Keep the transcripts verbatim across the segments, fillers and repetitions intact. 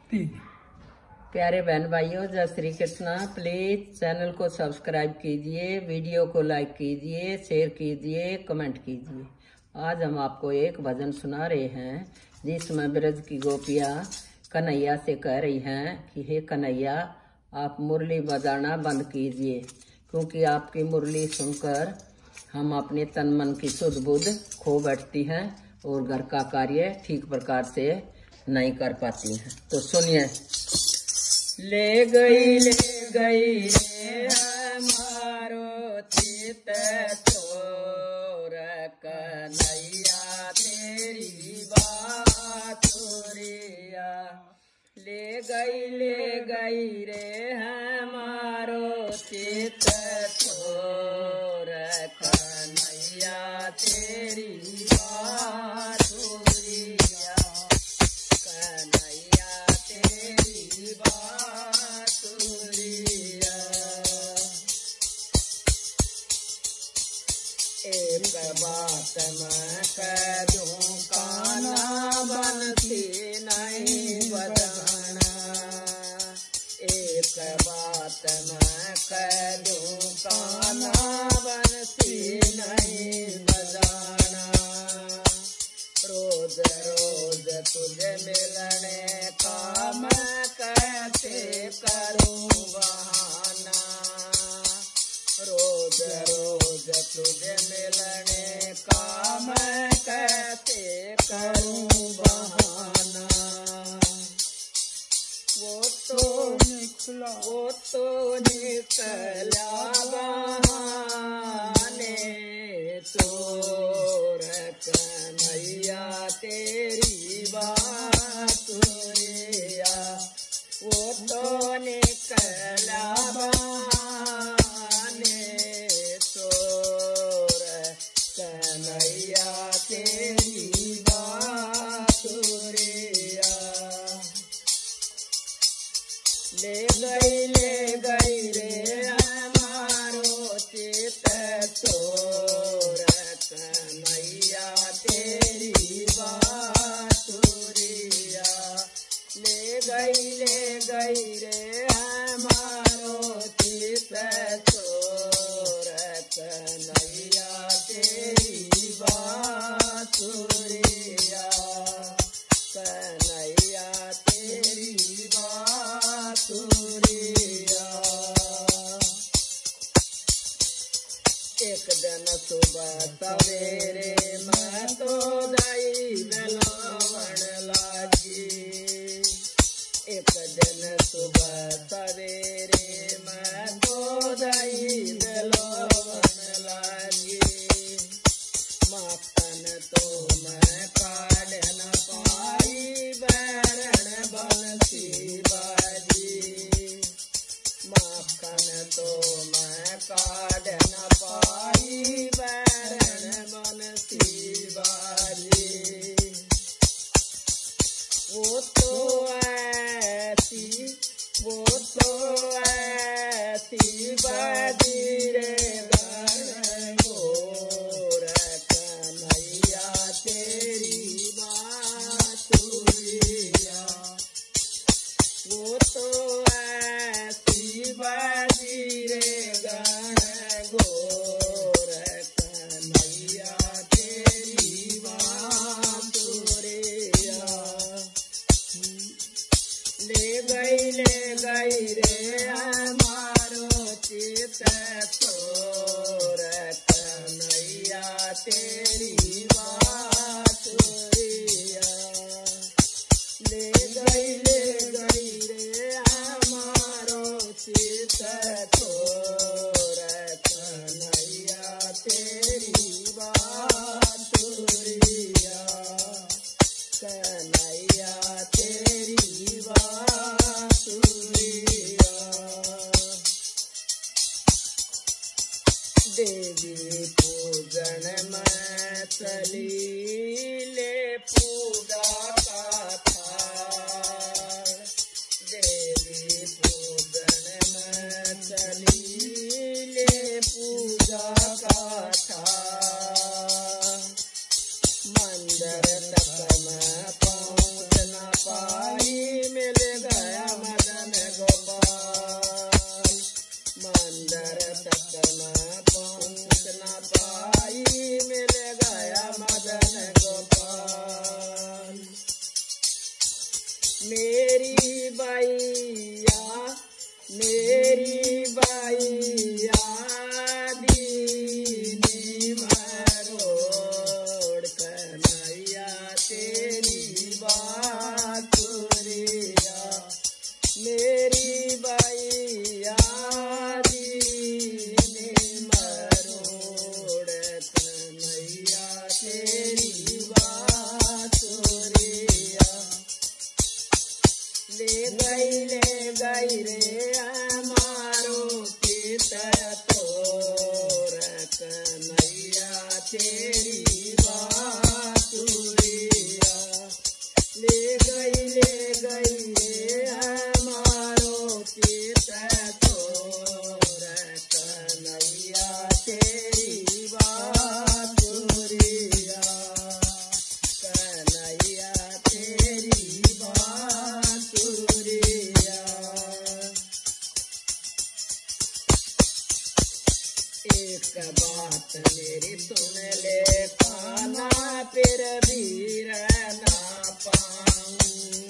प्यारे बहन भाइयों, जय श्री कृष्णा। प्लीज चैनल को सब्सक्राइब कीजिए, वीडियो को लाइक कीजिए, शेयर कीजिए, कमेंट कीजिए। आज हम आपको एक भजन सुना रहे हैं जिसमें ब्रज की गोपियाँ कन्हैया से कह रही हैं कि हे कन्हैया, आप मुरली बजाना बंद कीजिए, क्योंकि आपकी मुरली सुनकर हम अपने तन मन की शुद्ध बुद्ध खो बैठती हैं और घर का कार्य ठीक प्रकार से नहीं कर पाती हैं। तो सुनिए। ले गई ले गई रे हमारो चित छोर कन्हैया तेरी बातुरिया। ले गई ले गई रे हमारो चित छोर कन्हैया तेरी बातुरिया। कन्हैया तेरी बातुरिया। एक बात मैं कह दूं काना बनती नहीं बजाना। एक बात मैं कह दूं काना बनती नहीं बजाना। रोज रोज तुझे मिलने का मैं कैसे करूं बहाना। रोज रोज तुझे मिलने का मैं कैसे करूं बहाना। वो तो निकला वो तो निकला बहाने चोर कन्हैया तेरी बातुरिया। वो तो निकला बहाने चोर कन्हैया तेरी बातुरिया। ले गई ले गई रे हमारो चित छोर कन्हैया तेरी बातुरिया। ले गई ले गई रे हमारो चित छोर कन्हैया तेरी बातुरिया। कन्हैया तेरी बातुरिया। एक दिन सुबह सवेरे मैं तो गई बिलावन लागी। एक दिन सुबह सवेरे मैं तो गई बिलावन लागी। माखन तो मैं काढ़ न पाई बैरण बंसी बाजी। माखन तो मैं काढ़ न पाई बैरण बंसी बाजी। वो तो ऐसी वो तो ऐसी बाजी रे गण गोर कन्हैया तेरी बातुरिया। वो तो ऐसी बाजी रे गण गोर कन्हैया तेरी बातुरिया। ले गई ले गई रे हमारो चित छोर कन्हैया तेरी बातुरिया। ले गई ले गई रे हमारो चित छोर कन्हैया तेरी बातुरिया। कन्हैया तेरी बातुरिया। देवी पूजन में चली ले पूजा का थाल। देवी पूजन में चली मेरी बैया मेरी बैया दीनी मरोड़ कन्हैया तेरी बांसुरिया मेरी बैया दीनी मरोड़ कन्हैया तेरी बांसुरिया ले गई ले गई रे हमारो पिता तोर कन्हैया तेरी बांसुरिया ले गई ले गई रे हमारो पिता तोर कन्हैया तेरी बांसुरिया कन्हैया तेरी बांसुरिया। एक बात मेरी सुन ले काना फिर भी रहना पाऊं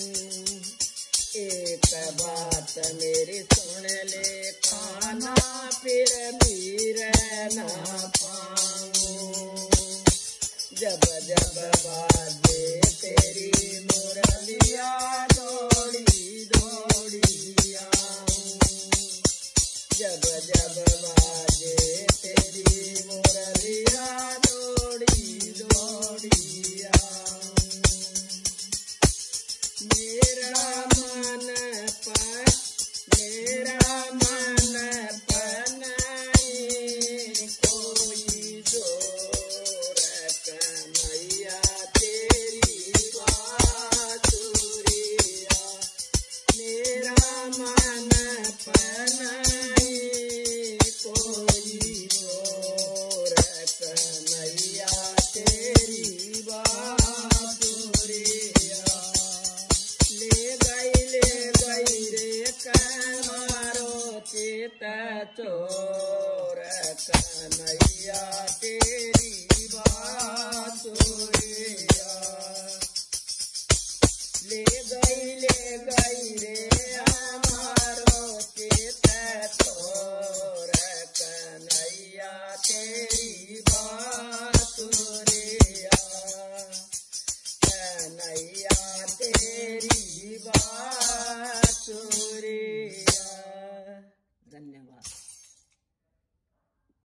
एक बात मेरी सुन ले काना फिर भी रहना पाऊं जब जब बाजे तेरी मुरलिया दौड़ी दौड़ी आऊं जब जब बाजे तेरी मुरलिया दौड़ी दौड़ी आऊं मेरा मन पर मेरा मन पनाई कोई जोर कन्हैया तेरी बांसुरिया मेरा मन पनाई कोई जोर कन्हैया तेरी बांसुरिया ले गई ले गई रे कमारो चित चोर कन्हैया तेरी बांसुरिया ले गई ले गई